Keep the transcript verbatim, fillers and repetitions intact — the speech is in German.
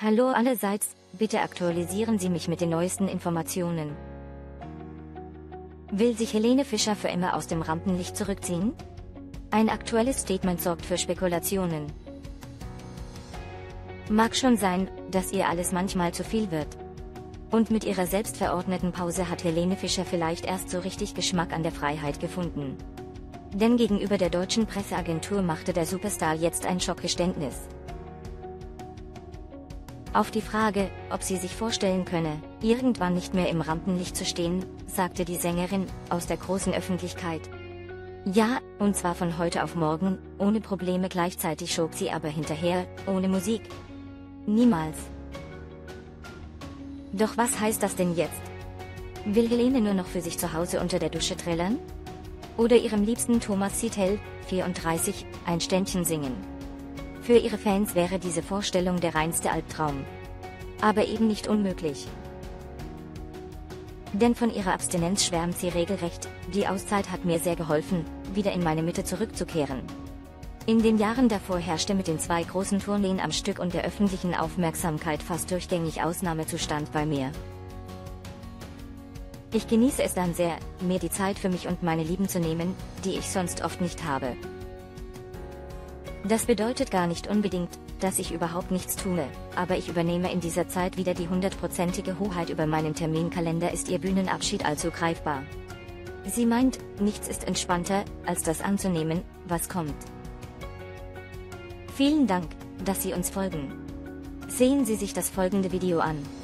Hallo allerseits, bitte aktualisieren Sie mich mit den neuesten Informationen. Will sich Helene Fischer für immer aus dem Rampenlicht zurückziehen? Ein aktuelles Statement sorgt für Spekulationen. Mag schon sein, dass ihr alles manchmal zu viel wird. Und mit ihrer selbstverordneten Pause hat Helene Fischer vielleicht erst so richtig Geschmack an der Freiheit gefunden. Denn gegenüber der deutschen Presseagentur machte der Superstar jetzt ein Schockgeständnis. Auf die Frage, ob sie sich vorstellen könne, irgendwann nicht mehr im Rampenlicht zu stehen, sagte die Sängerin, aus der großen Öffentlichkeit: Ja, und zwar von heute auf morgen, ohne Probleme. Gleichzeitig schob sie aber hinterher, ohne Musik. Niemals. Doch was heißt das denn jetzt? Will Helene nur noch für sich zu Hause unter der Dusche trällern? Oder ihrem liebsten Thomas Ziethel, vierunddreißig, ein Ständchen singen? Für ihre Fans wäre diese Vorstellung der reinste Albtraum. Aber eben nicht unmöglich. Denn von ihrer Abstinenz schwärmt sie regelrecht: Die Auszeit hat mir sehr geholfen, wieder in meine Mitte zurückzukehren. In den Jahren davor herrschte mit den zwei großen Tourneen am Stück und der öffentlichen Aufmerksamkeit fast durchgängig Ausnahmezustand bei mir. Ich genieße es dann sehr, mir die Zeit für mich und meine Lieben zu nehmen, die ich sonst oft nicht habe. Das bedeutet gar nicht unbedingt, dass ich überhaupt nichts tue, aber ich übernehme in dieser Zeit wieder die hundertprozentige Hoheit über meinen Terminkalender, ist ihr Bühnenabschied also greifbar. Sie meint, nichts ist entspannter, als das anzunehmen, was kommt. Vielen Dank, dass Sie uns folgen. Sehen Sie sich das folgende Video an.